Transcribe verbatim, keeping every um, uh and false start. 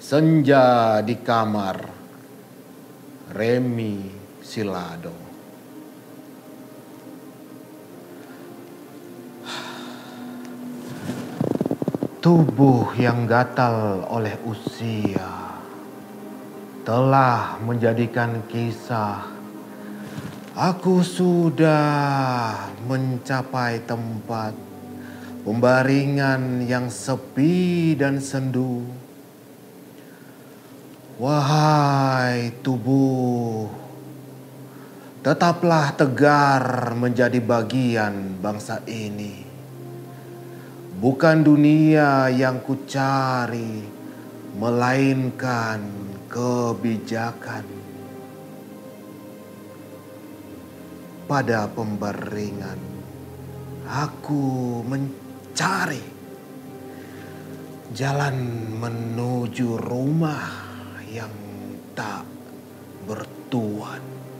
Senja di kamar, Remi Silado. Tubuh yang gatal oleh usia telah menjadikan kisah aku sudah mencapai tempat pembaringan yang sepi dan sendu. Wahai tubuh, tetaplah tegar menjadi bagian bangsa ini. Bukan dunia yang kucari, melainkan kebijakan. Pada pembaringan, aku mencari jalan menuju rumah yang tak bertuan.